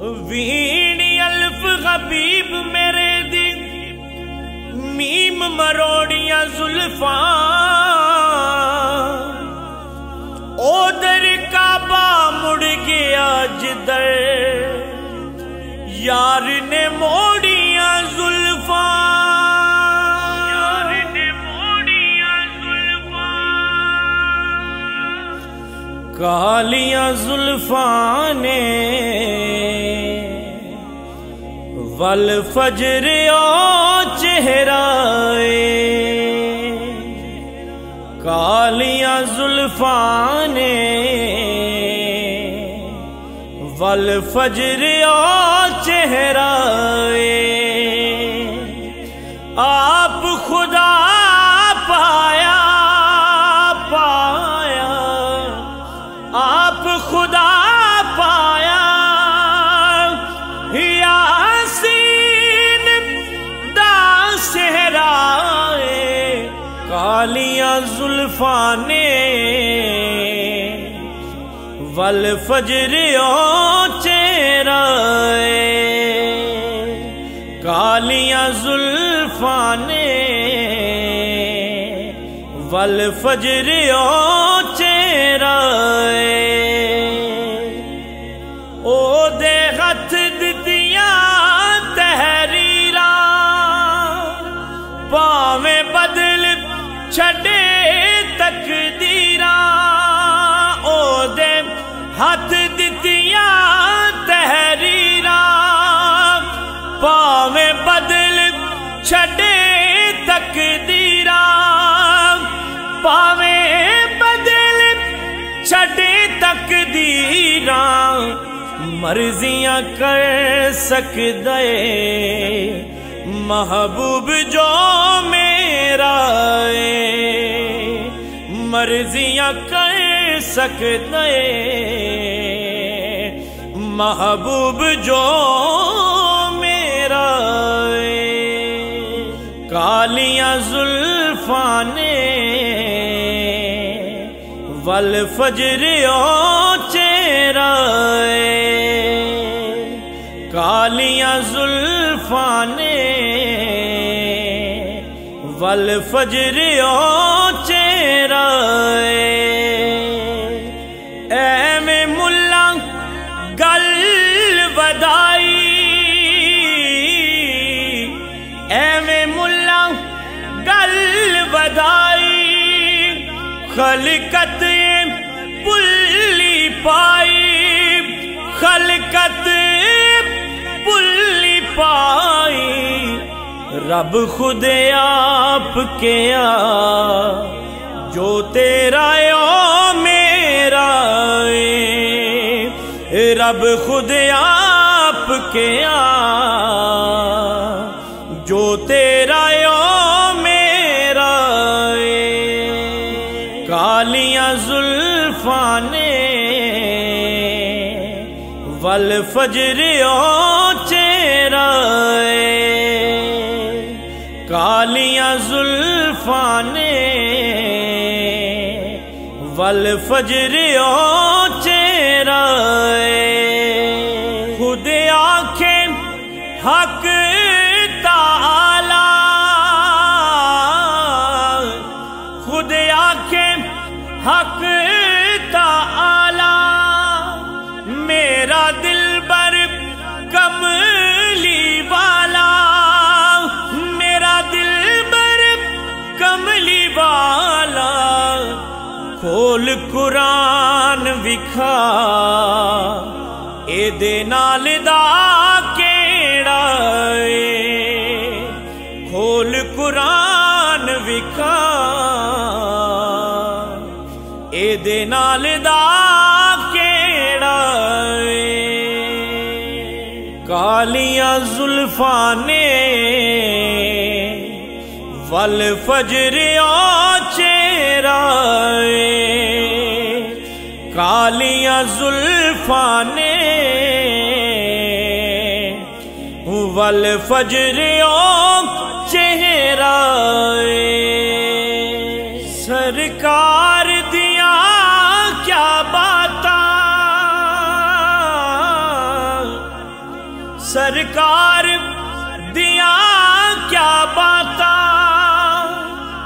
وینی الف حبیب میرے دی میم مروڑیاں زلفاں ادھر کعبہ مڑ گیا جدھر یار نے موڑیاں زلفاں کالیاں زلفاں نے والفجر او چہرہ کالیاں زلفاں نے والفجر او چہرہ آپ خدا پایا آپ خدا پایا یاسین دا صحرائے کالیاں زلفاں نے والفجر او چہرہ کالیاں زلفاں نے والفجر او چہرہ او دے ہتھ دتیاں تحریراں پاویں بدل چھڈے تقدیراں او دے ہتھ دتیاں تحریراں پاویں بدل چھڈے تقدیراں پاویں بدل چھڈے تقدیراں مرضیاں کر سکدے محبوب جو میرا مرضیاں کر سکدے محبوب جو میرا کالیاں زلفاں نے والفجر او چہرہ کالیاں زلفاں نے والفجر او چہرہ اے میں ملا گل ودائی اے میں ملا گل ودائی خلقت پلی پائی خلقت پلی پائی رب خود آپ کیا جو تیرا او میرا رب خود آپ کیا جو تیرا او میرا کالیاں زلفاں نے والفجر او چہرہ کالیاں زلفاں نے والفجر او چہرہ خود آنکھیں حق تعالی خود آنکھیں حق تعالی میرا دلبر کملی والا میرا دلبر کملی والا کھول قرآن وکھا اے دے نال دا کیڑا کھول قرآن وکھا اے دے نال دا کیڑا کالیاں زلفاں نے والفجر او چہرہ کالیاں زلفاں نے والفجر او چہرہ سرکار دیا کیا باتاں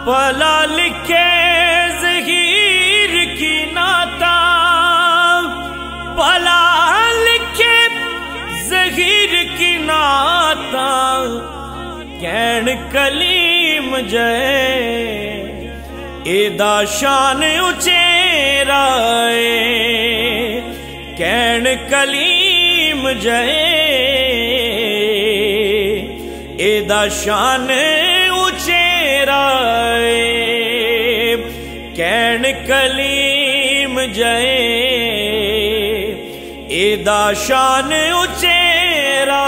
پلا لکھے ظہیر کی ناتا، پلا لکھے ظہیر کی ناتا، کین کلیم جے ایدا شان اچیرا کین کلیم جے ایدا شان اچیرا کین کلیم جے ایدا شان اچیرا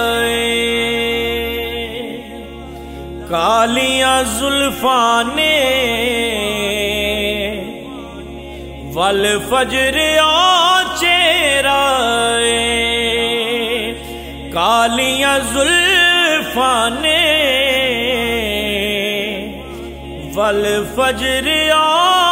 کالیاں زلفاں نے ول فجر چہرہ کالیاں زلفاں نے ول فجر